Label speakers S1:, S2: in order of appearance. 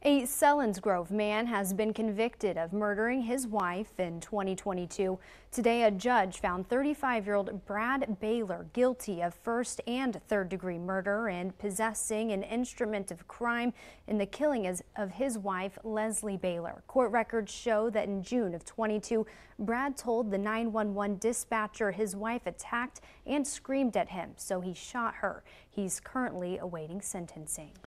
S1: A Selinsgrove man has been convicted of murdering his wife in 2022. Today, a judge found 35-year-old Brad Bailor guilty of first and third-degree murder and possessing an instrument of crime in the killing of his wife, Leslie Bailor. Court records show that in June of 22, Brad told the 911 dispatcher his wife attacked and screamed at him, so he shot her. He's currently awaiting sentencing.